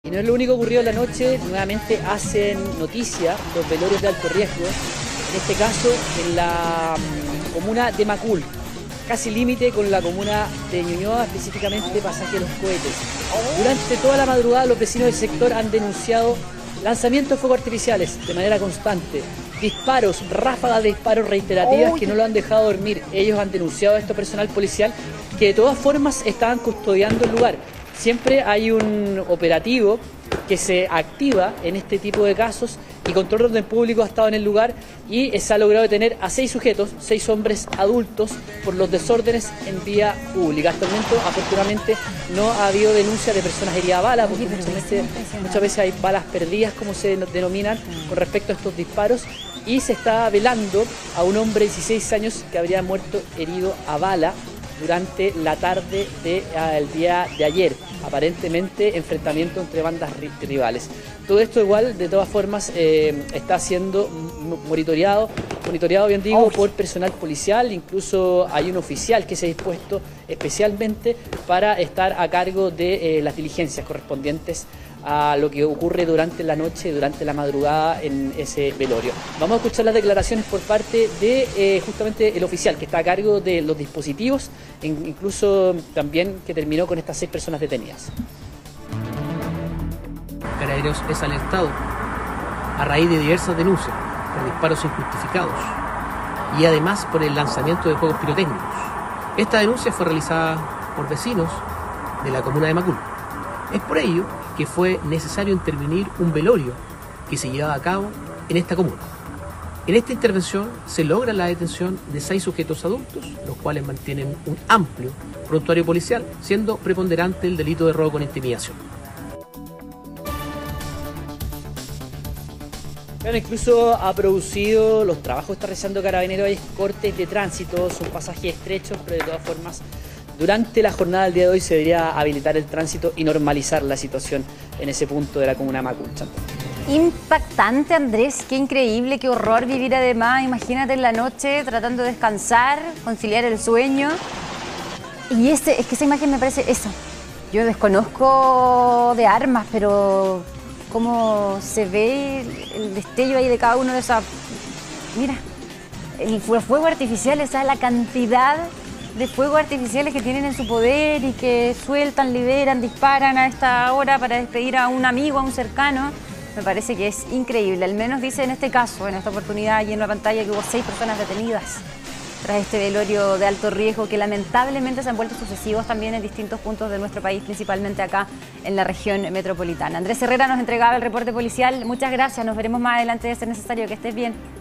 Y no es lo único ocurrido en la noche, nuevamente hacen noticia los velorios de alto riesgo, en este caso en la comuna de Macul, casi límite con la comuna de Ñuñoa, específicamente Pasaje de los Cohetes. Durante toda la madrugada los vecinos del sector han denunciado lanzamientos de fuegos artificiales de manera constante, disparos, ráfagas de disparos reiterativas que no lo han dejado dormir. Ellos han denunciado a esto personal policial que de todas formas estaban custodiando el lugar. Siempre hay un operativo que se activa en este tipo de casos y Control de Orden Público ha estado en el lugar y se ha logrado detener a 6 sujetos, 6 hombres adultos por los desórdenes en vía pública. Hasta el momento, afortunadamente, no ha habido denuncia de personas heridas a bala, porque muchas veces hay balas perdidas, como se denominan, con respecto a estos disparos, y se está velando a un hombre de 16 años que habría muerto herido a bala durante la tarde del día de ayer, aparentemente enfrentamiento entre bandas rivales. Todo esto igual, de todas formas, está siendo monitoreado bien digo, por personal policial. Incluso hay un oficial que se ha dispuesto especialmente para estar a cargo de las diligencias correspondientes a lo que ocurre durante la noche, durante la madrugada en ese velorio. Vamos a escuchar las declaraciones por parte de justamente el oficial que está a cargo de los dispositivos, incluso también que terminó con estas 6 personas detenidas. Carabineros es alertado a raíz de diversas denuncias por disparos injustificados y además por el lanzamiento de fuegos pirotécnicos. Esta denuncia fue realizada por vecinos de la comuna de Macul. Es por ello que fue necesario intervenir un velorio que se llevaba a cabo en esta comuna. En esta intervención se logra la detención de 6 sujetos adultos, los cuales mantienen un amplio prontuario policial, siendo preponderante el delito de robo con intimidación. Bueno, incluso ha producido los trabajos que está realizando Carabineros, hay cortes de tránsito, son pasajes estrechos, pero de todas formas durante la jornada del día de hoy se debería habilitar el tránsito y normalizar la situación en ese punto de la comuna de Macul. Impactante, Andrés, qué increíble, qué horror vivir además, imagínate en la noche tratando de descansar, conciliar el sueño. Y es que esa imagen me parece eso. Yo desconozco de armas, pero cómo se ve el destello ahí de cada uno de esas... Mira, los fuegos artificiales, ¿sabes? La cantidad de fuegos artificiales que tienen en su poder y que sueltan, liberan, disparan a esta hora para despedir a un amigo, a un cercano. Me parece que es increíble. Al menos dice en este caso, en esta oportunidad, allí en la pantalla, que hubo 6 personas detenidas tras este velorio de alto riesgo que lamentablemente se han vuelto sucesivos también en distintos puntos de nuestro país, principalmente acá en la región metropolitana. Andrés Herrera nos entregaba el reporte policial. Muchas gracias. Nos veremos más adelante de ser necesario. Que estés bien.